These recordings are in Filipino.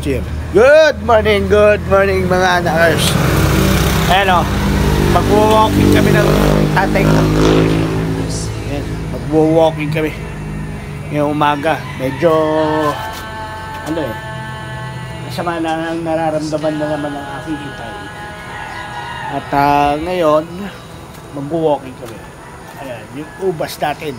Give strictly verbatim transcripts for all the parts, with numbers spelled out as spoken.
year. Good morning, good morning mga anakers. Ayan o, mag-walking kami ng tatay ko. Ayan, mag-walking kami ngayong umaga. Medyo ano eh, masama na ang nararamdaman na naman ng aking itay. At uh, ngayon, mag-walking kami. Ayan, yung ubas natin.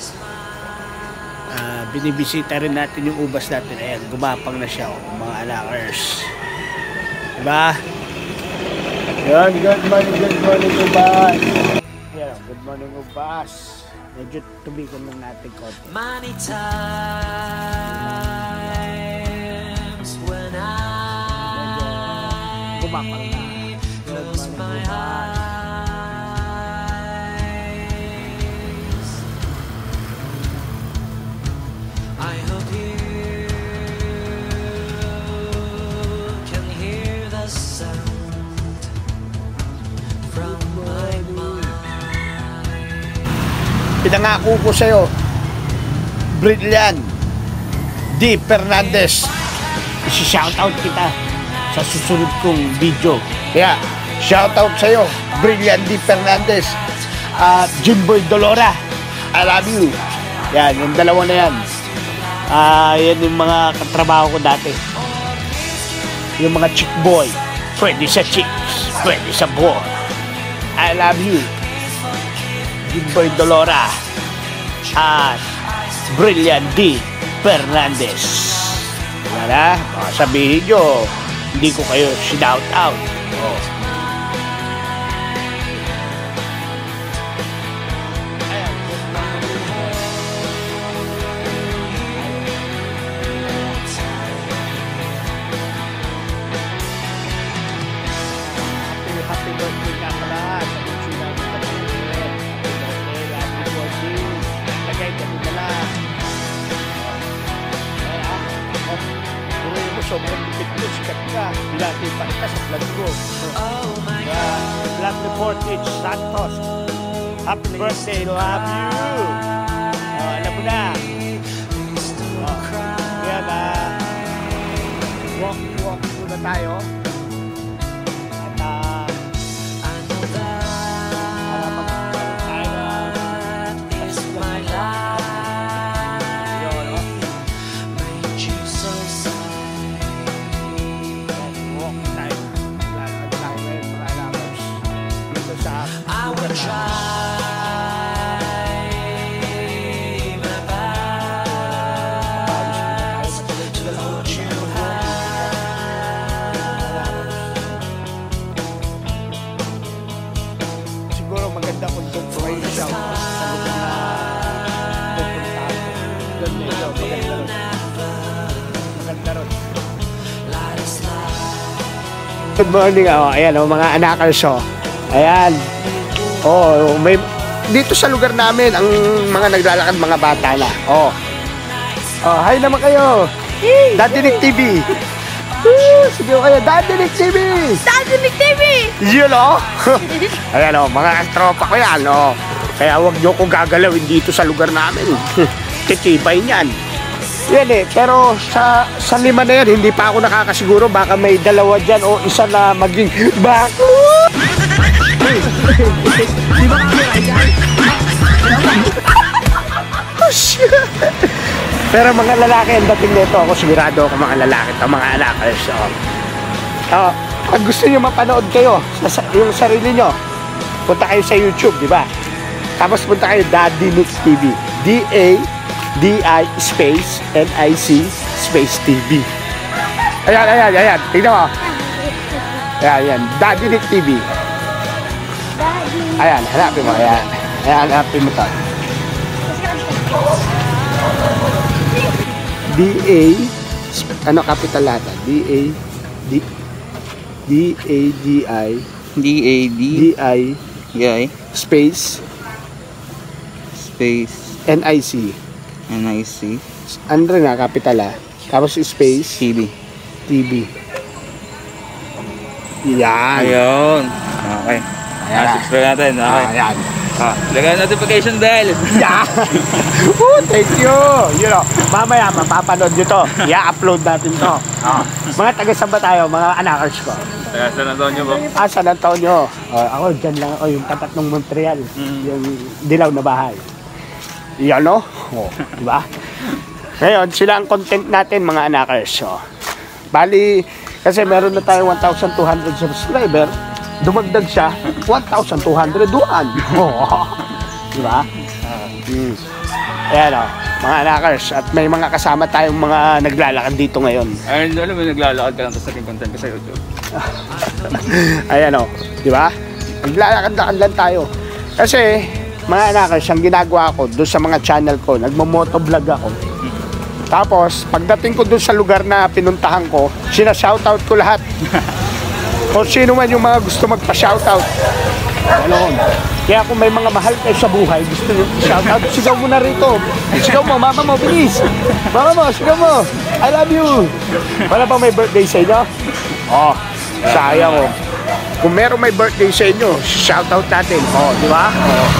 Uh, binibisita rin natin yung ubas natin. Ayan, gumapang na siya, oh, mga anakers. Diba? Ayan, good morning, good morning, ubas. Ayan, good morning, ubas. Medyo tubigan lang natin konti. Many times when I gumapang na. close my eyes, I hope you can hear the sound from my mind. Pinangako ko sa'yo, Brilliant D. Fernandez, isi-shoutout kita sa susunod kong video. Kaya, shoutout sa'yo, Brilliant D. Fernandez at uh, Jimboy Dolora, I love you. Yan, yung dalawa na yan. Uh, yan yung mga katrabaho ko dati. Yung mga chick boy, pwede sa chicks, pwede sa boy. I love you, Jimboy Dolora at Brilliant D. Fernandez. Wala na, baka sabihin nyo, hindi ko kayo shout out. Oh. Happy birthday ka pala sa YouTube namin kapatid. Happy birthday, happy birthday. Lagay ka din pala. Kaya, puro mo sobrang lipit mo, sikat ka. Bilati pa kita sa vlog ko. Kaya, Vlog Report H. Santos. Happy birthday, love you. Oh, alam mo na. Oh, kaya na, walk, walk muna tayo. Maganda kung doon po kayo siya sa lugar na pupuntahan ko. Doon medyo maganda ron. Maganda ron. Good morning, oh. Ayan, oh, mga anakers, oh. Ayan. Oh, may dito sa lugar namin ang mga naglalakad mga bata na. Oh. Oh, hi naman kayo. Daddy Nick T V. Uh, sige kayo, Daddy Nick T V! Daddy Nick T V! Yun o! Ayan o, mga tropa ko yan o. Kaya huwag nyo kong gagalawin dito sa lugar namin. Titibay niyan. Yan eh, pero sa, sa lima na yan, hindi pa ako nakakasiguro. Baka may dalawa dyan o isa na maging bako! Di ba kami ay oh shit! Pero mga lalaki ang dating nito, ako sigurado ako mga lalaki ito, mga anakers. So, uh, pag gusto nyo mapanood kayo sa, sa yung sarili nyo, punta kayo sa YouTube, di ba? Tapos punta kayo Daddy Nick T V. D A D I space N I C space T V. Ayan, ayan, ayan. Tignan mo. Ayan, ayan. Daddy Nick T V. Ayan, hanapin mo. Ayan. Ayan, hanapin mo ito. D A ano capital lahat? D A D D A D I D A D I I space space N I C N I C ano rin nga capital ah, tapos space T V T V. Yan. Ayun. Okay. Ayan. Subscribe natin. Okay. Ayan. Ah, lagyan notification bell. Yeah. Woo, thank you. You know, mamaya mapapanood nyo to. I-upload natin to. Oh. Mga taga saan ba tayo? Mga anakers ko. Taga San Antonio po. Ah, San Antonio. Oh, ako dyan lang. Oh, yung tapat ng Montreal. Mm. Yung dilaw na bahay. Yan no? Oh, diba? Ngayon, sila ang content natin mga anakers. Oh. Bali, kasi meron na tayo one thousand two hundred subscriber. Dumagdag siya, one thousand two hundred doon. Oh. Diba? Hmm. Ayan o, mga anakers. At may mga kasama tayong mga naglalakad dito ngayon. Ayun, alam mo, naglalakad ka lang sa naging content ko sa YouTube. Ayan o, diba? Naglalakad-lakad lang tayo. Kasi, mga anakers, ang ginagawa ko doon sa mga channel ko, nagmo-motovlog ako. Tapos, pagdating ko doon sa lugar na pinuntahan ko, sina-shoutout ko lahat. Kung sino man yung mga gusto magpa-shoutout. Ganon. Kaya kung may mga mahal kayo sa buhay, gusto nyo shoutout, sigaw mo na rito. Sigaw mo, mama mo, bilis. Mama mo, sigaw mo. I love you. Wala bang may birthday sa inyo? Oh, sayang oh. Kung meron may birthday sa inyo, shoutout natin. Oh, di ba? Oh.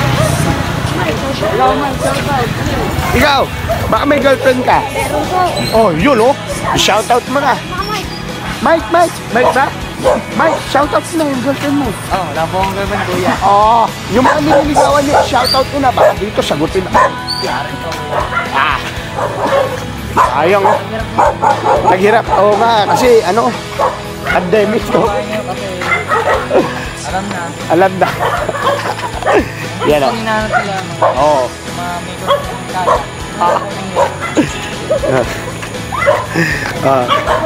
Ikaw, baka may girlfriend ka? Meron po. Oh, yun oh. Shoutout mo na. Mike, Mike, Mike ba? Mike, shoutout mo na yung girlfriend mo. Oh, wala po akong girlfriend, kuya. Oh, yung mga nililigawan niya, shoutout mo na. Baka dito, sagutin na. Ah. Sayang oh. Naghirap. Oo nga, kasi ano, pandemic to. Alam na. Alam na. Yan oh. Hinahanap nila Oo. mga may kaya. Ah. Ah.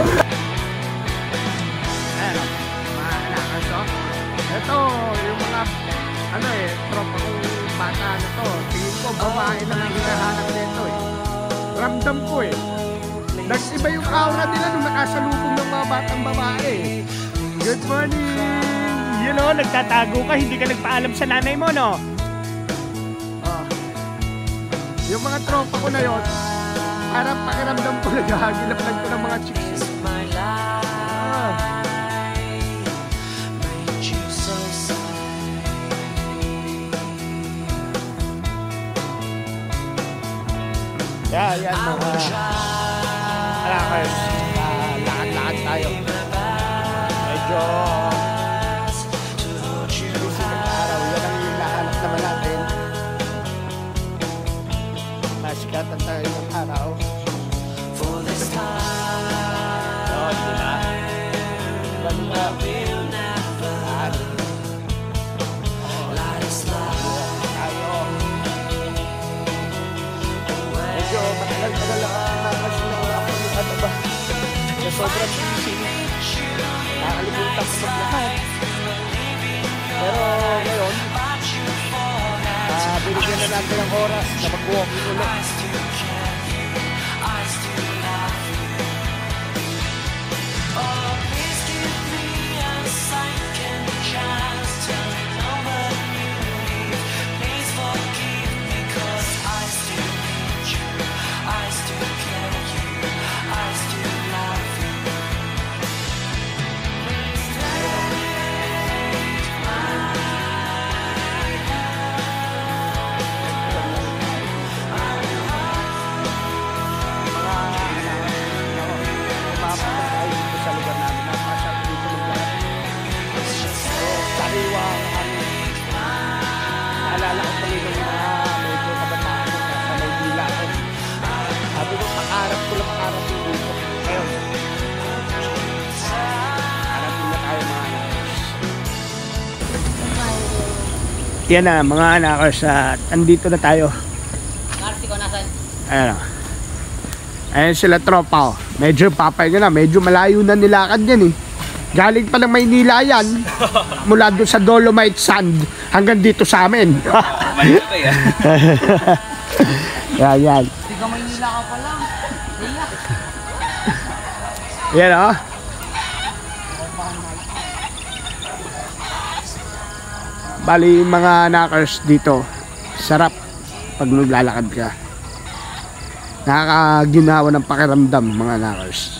Ito, yung mga ano eh, tropa kong bata na to. Tingin ko, babae na lang hinahanap nito eh. Ramdam ko eh. Nag-iba yung aura nila nung nakasalubong ng mga batang babae. Good morning! You know, nagtatago ka, hindi ka nagpaalam sa nanay mo, no? Ah. Yung mga tropa ko na yon, parang pakiramdam ko, naghahagilap lang ko ng mga chicks. My life made you so sad. Yeah, yan mga alakers. Uh, lakad-lakad tayo. Medyo busy ng araw. Yan ang yung nahanap naman natin. Masikatan tayo ng araw. For this time Oh, di ba? Ganun na. we'll never let it slide. Tayo. Medyo matagal-tagal lang ang nakasunod ako yung ano ba. Na sobrang busy. Nakalimutan ko maglakad. Pero ngayon, uh, binigyan na natin ng oras na mag-walking ulit. Yan na mga anakers, at andito na tayo. Narsi ko, nasan? Ayan o. Ayan sila tropa o. Medyo papay na, medyo malayo na nilakad yan eh. Galing pa ng Maynila yan. Mula doon sa Dolomite Sand hanggang dito sa amin. Mayo pa yan. Yan, yan. Hindi ka Maynila ka pa lang. Iya. Yan o. Bali mga knockers dito, sarap pag naglalakad ka. Nakakaginawa ng pakiramdam mga knockers.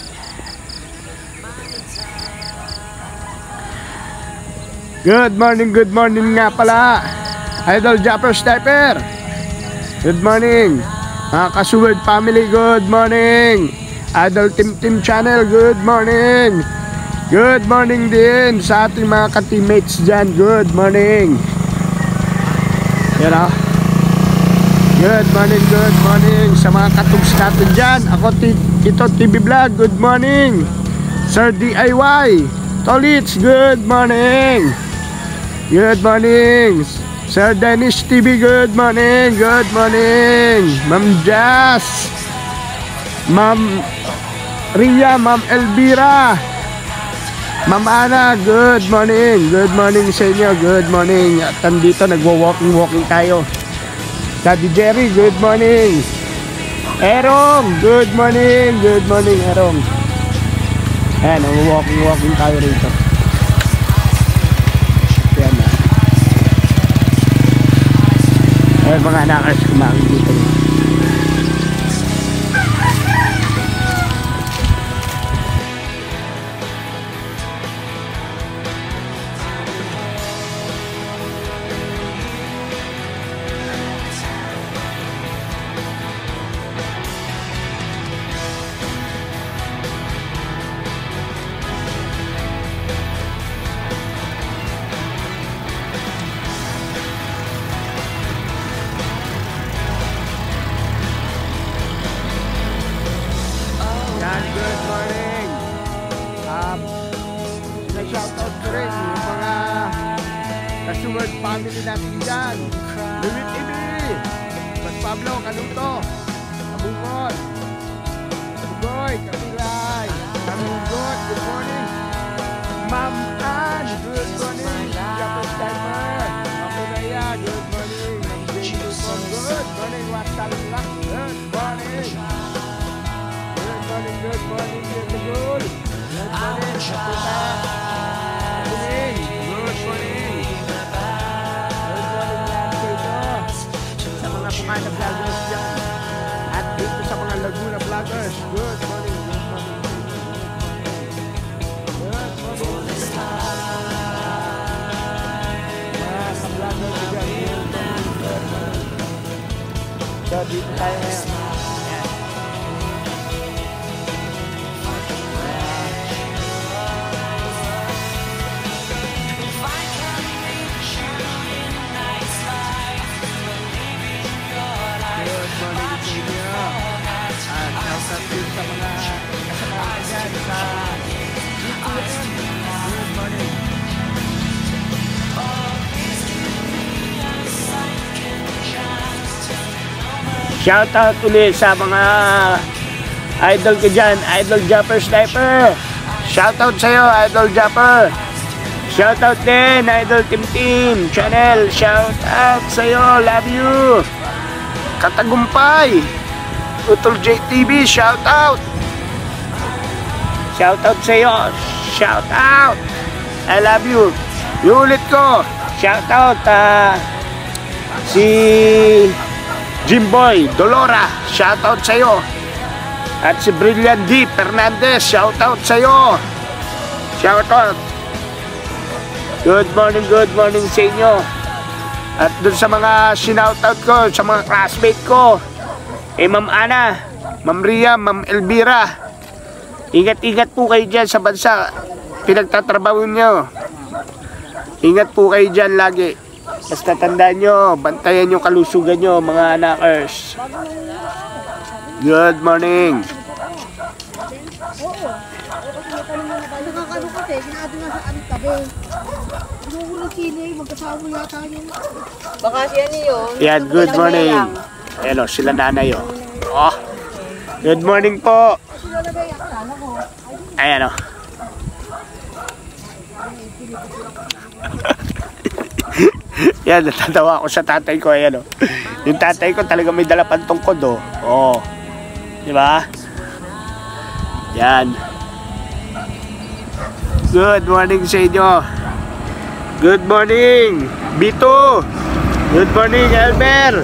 Good morning, good morning nga pala. Idol Japper Sniper. Good morning. Mga Kasuword family, good morning. Idol Team Team Channel, good morning. Good morning din sa ating mga ka-teammates dyan. Good morning. Yan o. Good morning, good morning sa mga katugs natin dyan. Ako, ito T V Vlog, good morning. Sir D I Y Tolits, good morning. Good morning. Sir Dennis T V, good morning. Good morning. Ma'am Jazz, Ma'am Ria, Ma'am Elvira, Ma'am Ana, good morning. Good morning sa inyo, good morning. At nandito nagwo-walking-walking tayo. Daddy Jerry, good morning. Erong, good morning. Good morning, Erong. Ayan, nagwo-walking-walking tayo rito. Ayan na. Ayan mga anakers, kumain dito. Good morning. Um, na-shoutout ko rin yung mga Kasuword family natin dyan. Louis T V, Mas Pablo, Kanuto, Kabungon, Bugoy, Kapilay, Karugot, good morning. Ma'am Ann, good morning. Japper Sniper, Kapilaya, good morning. Ma'am Jane Lupon, good morning. Watalak, good morning. Good morning, good morning, beautiful. Good morning, Kapita. Good morning, good morning. Good morning lahat dito sa mga Bukana vloggers dyan. At dito sa mga Laguna vloggers. Good morning, good morning. Good morning. Mga ka-vloggers dyan. Good morning. So, dito tayo ngayon. Sa mga kasama dyan sa G two M. Good morning. Shoutout ulit sa mga idol ko dyan, Idol Japper Sniper. Shoutout sa'yo, Idol Japper. Shoutout din, Idol Team Team Channel. Shoutout sa'yo, love you. Katagumpay. Utol J T V, shout out. Shout out sa iyo. Shout out. I love you. Ulit ko. Shout out uh, si Jimboy Dolora. Shout out sa iyo. At si Brilliant D Fernandez. Shout out sa iyo. Shout out. Good morning, good morning sa inyo. At dun sa mga shout out ko, sa mga classmate ko. Eh, Ma'am Ana, Ma'am Ria, Ma'am Elvira, ingat-ingat po kayo dyan sa bansa pinagtatrabaho nyo. Ingat po kayo dyan lagi. Basta tandaan nyo, bantayan yung kalusugan nyo, mga anakers. Good morning. Baka siya niyo. Yan, good morning. Ayan o, sila nanay o. Oh, good morning po. Ayan o. Yan, natatawa ako sa tatay ko. Ayan o. Yung tatay ko talaga may dala pantungkod o. Oh. Diba? Yan. Good morning sa inyo. Good morning, Bito. Good morning, Elmer.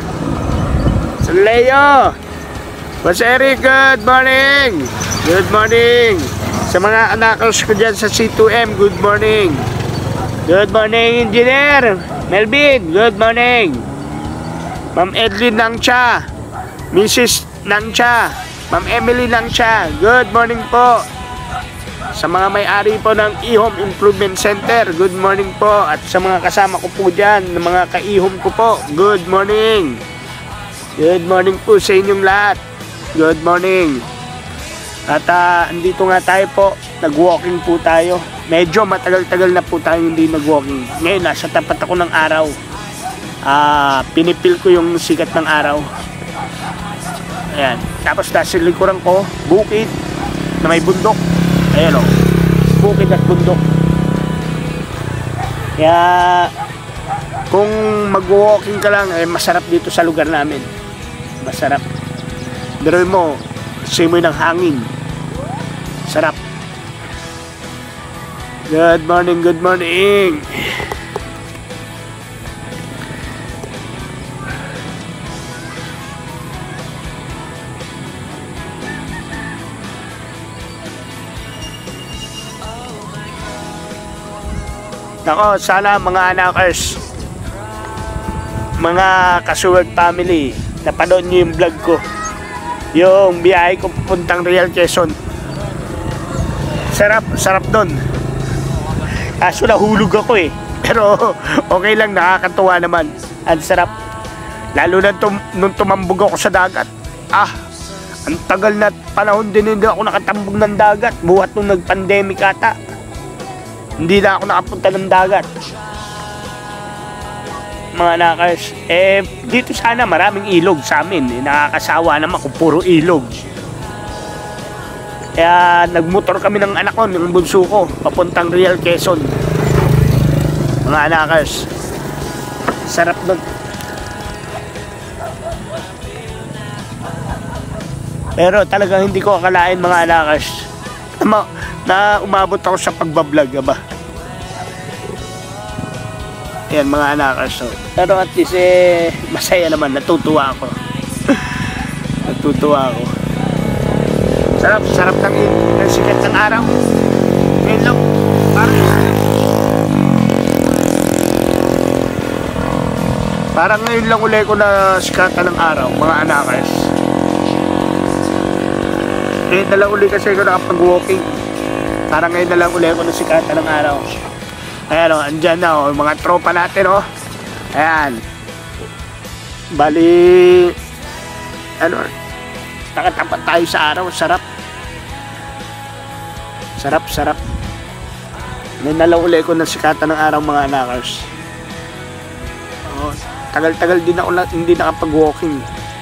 Leo, Mas Eric, good morning. Good morning. Sa mga anakers ko dyan sa C two M, good morning. Good morning, Engineer. Melvin, good morning. Ma'am Edlin Nangcha, Missus Nangcha, Ma'am Emily Nangcha, good morning po. Sa mga may-ari po ng e-home improvement center, good morning po. At sa mga kasama ko po dyan, ng mga ka-e-home ko po, good morning. Good morning po sa inyong lahat. Good morning. At uh, andito nga tayo po, nag-walking po tayo. Medyo matagal-tagal na po tayo hindi nag-walking. Ngayon, nasa tapat ako ng araw. Uh, pinipil ko yung sikat ng araw. Ayan. Tapos nasa likuran ko, bukid na may bundok. Ayan o, bukid at bundok. Kaya kung mag-walking ka lang, eh, masarap dito sa lugar namin. Masarap. Pero mo, simoy ng hangin. Sarap. Good morning, good morning. Nako, sana mga anakers, mga Kasuwag family, napanood nyo yung vlog ko, yung biyahe ko pupuntang Real Quezon. Sarap, sarap doon. Kaso nahulog ako eh, pero okay lang, nakakatuwa naman. Ang sarap. Lalo na tum nung tumambog ako sa dagat. Ah, ang tagal na panahon din hindi ako nakatambog ng dagat. Buhat nung nag-pandemic ata, hindi na ako nakapunta ng dagat. Mga nakers, eh dito sana maraming ilog sa amin. Eh, nakakasawa naman kung puro ilog. Kaya nagmotor kami ng anak ko, ng bunso ko, papuntang Real Quezon. Mga nakers, sarap doon. Pero talagang hindi ko akalain mga nakers na umabot ako sa pagbablog, ba? Ayan mga anak, so. Pero at least eh, masaya naman, natutuwa ako. Natutuwa ako. Sarap, sarap ng, ng sikat ng araw. Ngayon lang, parang parang ngayon lang ulit ko na sikatan ng araw, mga anakers. Ngayon na lang ulit kasi ko nakapag-walking. Parang ngayon na lang ulit ko na sikatan ng araw. Ayan o, andyan na o, mga tropa natin o. Ayan. Bali, ano, nakatapat tayo sa araw, sarap. Sarap, sarap. Ngayon na lang ulit ko na sikatan ng araw mga anakers. O, tagal-tagal din ako na, hindi nakapag-walking.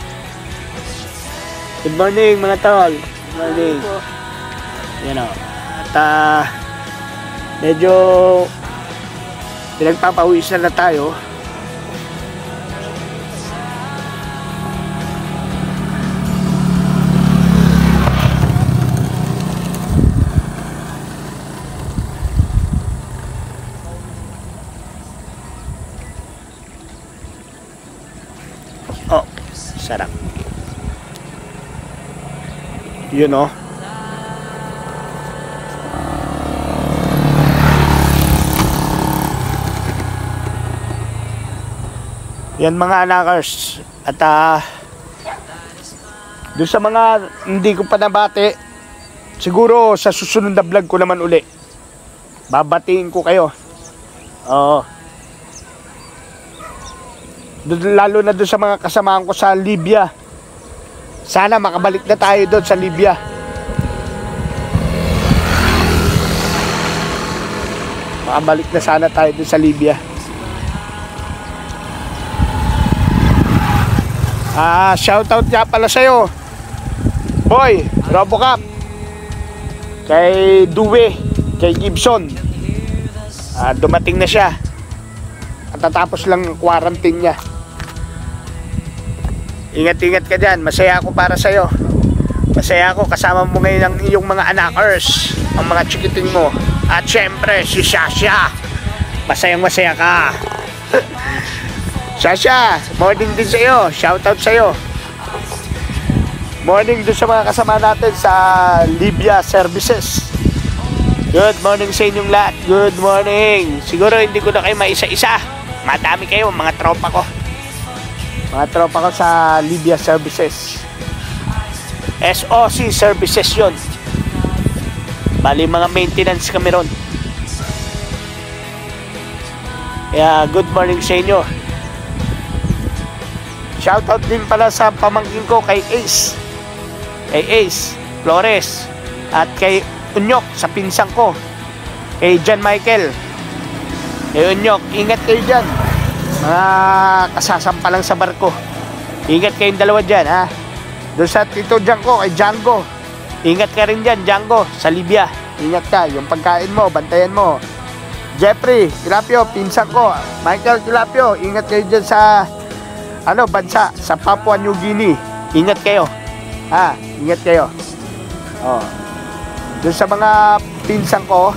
Good morning mga tol. Good morning. Ayan o. At uh, medyo pinagpapawisan na tayo. Oh, sarap. You know. Yan mga anakers. At uh, doon sa mga hindi ko pa nabati, siguro sa susunod na vlog ko naman uli, babatiin ko kayo. Oo. Lalo na doon sa mga kasamahan ko sa Libya. Sana makabalik na tayo doon sa Libya. Makabalik na sana tayo doon sa Libya. Ah, shoutout nga pala sa'yo, Boy, Robocop, kay Due, kay Gibson. Ah, dumating na siya. At tatapos lang quarantine niya. Ingat-ingat ka dyan. Masaya ako para sa'yo. Masaya ako kasama mo ngayon ang iyong mga anakers, ang mga chikiting mo. At syempre, si Shasha. Masayang masaya ka. Shasha, morning din sa'yo. Shoutout sa'yo. Morning din sa mga kasama natin sa Libya Services. Good morning sa inyong lahat. Good morning. Siguro hindi ko na kayo maisa-isa. Madami kayo, mga tropa ko. Mga tropa ko sa Libya Services. S O C Services yun. Bali mga maintenance kami ron. Kaya good morning sa inyo. Shoutout din pala sa pamangkin ko kay Ace. Kay Ace Flores. At kay Unyok sa pinsang ko. Kay John Michael. Kay Unyok, ingat kayo dyan. Mga kasasampa lang sa barko. Ingat kayong dalawa dyan, ha. Doon sa tito dyan ko, kay Django. Ingat ka rin dyan, Django, sa Libya. Ingat ka, yung pagkain mo, bantayan mo. Jeffrey Tilapio, pinsan ko. Michael Tilapio, ingat kayo dyan sa ano, bansa, sa Papua New Guinea. Ingat kayo, ha, ingat kayo. Oh. Doon sa mga pinsan ko,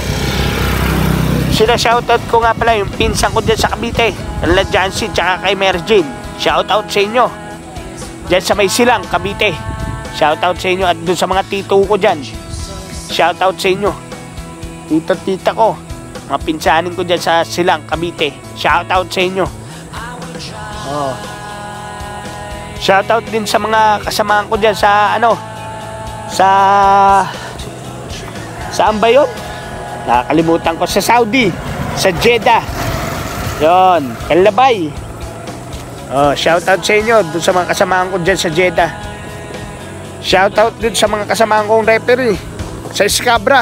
sila shoutout ko nga pala yung pinsan ko dyan sa Cavite, La Jancy, tsaka kay Mary Jane. Shoutout sa inyo dyan sa may silang Cavite. Shoutout sa inyo. At doon sa mga tito ko dyan, shoutout sa inyo. Tito tita ko, mga pinsanin ko dyan sa silang Cavite, shoutout sa inyo. Oh. Shoutout din sa mga kasamahan ko dyan sa ano, sa saan ba yun? Nakakalimutan ko. Sa Saudi, sa Jeddah. Yun, Kalabay. Oh, shoutout sa inyo doon sa mga kasamahan ko dyan sa Jeddah. Shoutout din sa mga kasamahan kong referee sa Scabra.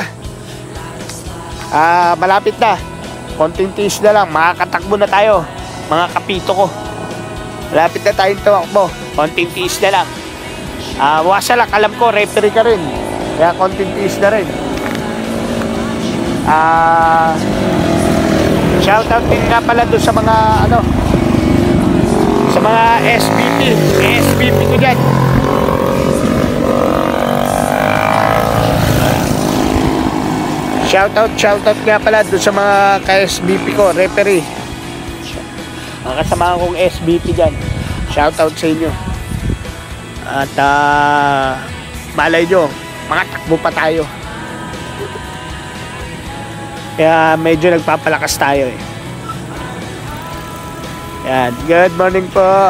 Ah, malapit na. Konting tiis na lang, makakatakbo na tayo, mga kapito ko. Malapit na tayong tumakbo. Konting tiis na lang. Ah, wasalak, alam ko referee ka rin. Kaya konting tiis na rin. Ah, shoutout din nga pala doon sa mga ano, sa mga S B P, S B P ko dyan. Shoutout, shoutout nga pala doon sa mga ka-S B P ko, referee. Mga kasama kong S B P dyan. Shoutout sa inyo. At uh, malay nyo, mga takbo pa tayo. Kaya medyo nagpapalakas tayo eh. Yan, good morning po.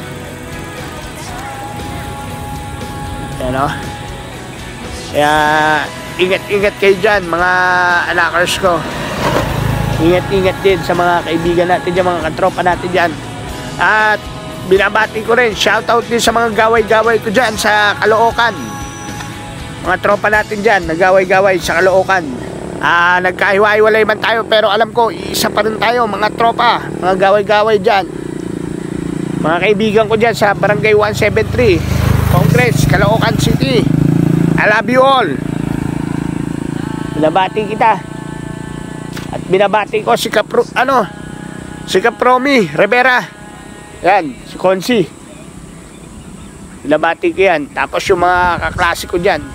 Yan o. Kaya ingat-ingat kayo dyan, mga anakers ko. Ingat-ingat din sa mga kaibigan natin dyan, mga katropa natin dyan. At binabati ko rin, shoutout din sa mga gaway-gaway ko dyan sa Caloocan. Mga tropa natin dyan, nagaway-gaway sa Caloocan. Ah, nagkahiwa-hiwalay man tayo, pero alam ko, isa pa rin tayo, mga tropa, mga gaway-gaway dyan. Mga kaibigan ko dyan sa Barangay one seventy-three, Congress, Caloocan City. I love you all. Binabati kita. At binabati ko si Kapro, ano, si Kapromi Rivera. Yan, si Consi. Binabati ko yan. Tapos yung mga kaklase ko dyan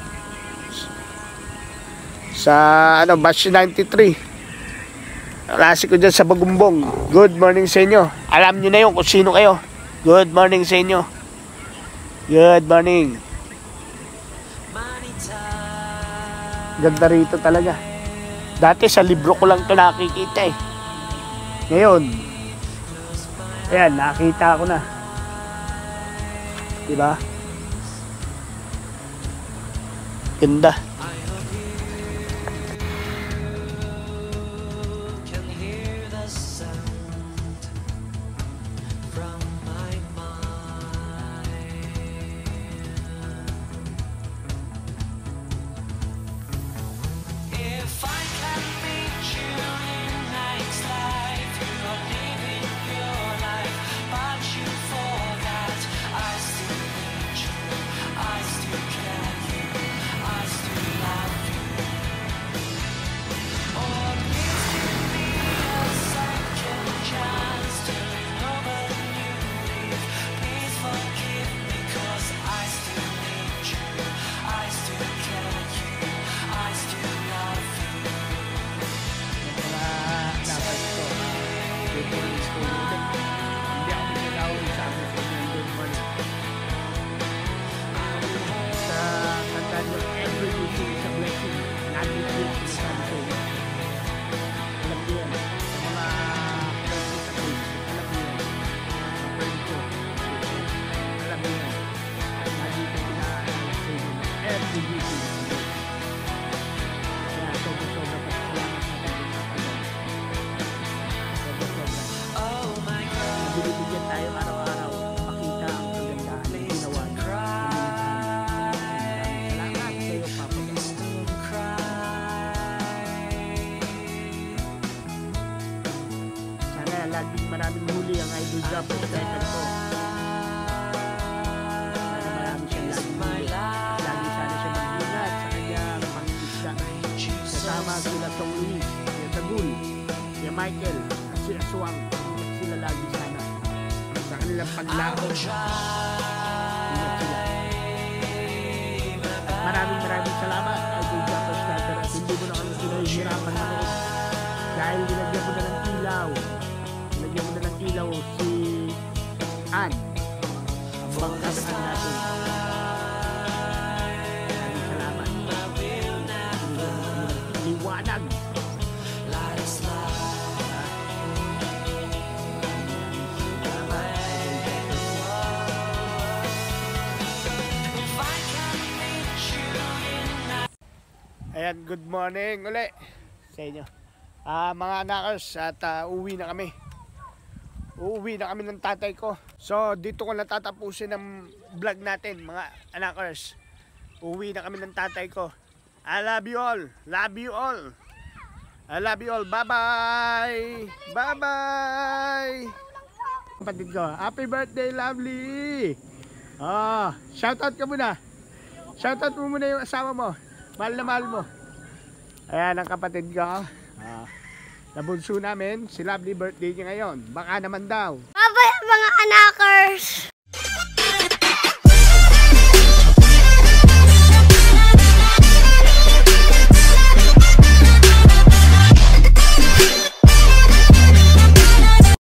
sa ano, batch ninety-three, klase ko dyan sa Bagumbong. Good morning sa inyo. Alam nyo na yun kung sino kayo. Good morning sa inyo. Good morning. Ganda rito talaga. Dati sa libro ko lang to nakikita eh. Ngayon, ayan, nakita ko na. Diba? Ganda. I still care you, I still love laging maraming huli ang idol jumper striker ko. Sana marami siyang laging huli. Lagi sana siya mag-ingat sa kanyang pangingisda. Kasama sila Tong Luis, si Tagul, si Michael, at si Aswang. Ingat sila lagi sana sa kanilang paglaon. Ingat sila. At maraming maraming salamat idol jumper striker at hindi mo na kami pinahihirapan manood dahil nilagyan mo na ng ilaw. Nilagyan mo na ng ilaw si Ann, ang bangkasaan natin. Maraming salamat. Nilagyan mo ng liwanag. Ayan, good morning uli sa inyo. Ah, mga anakers, at uh, uuwi na kami. Uuwi na kami ng tatay ko. So, dito ko natatapusin ang vlog natin, mga anakers. Uuwi na kami ng tatay ko. I love you all. Love you all. I love you all. Bye-bye. Bye-bye. Kapatid ko, happy birthday, lovely. Oh, shoutout ka muna. Shoutout mo muna yung asawa mo. Mahal na mahal mo. Ayan ang kapatid ko. Ah, nabunso namin. Si Lovely birthday niya ngayon. Baka naman daw. Bye-bye mga anakers!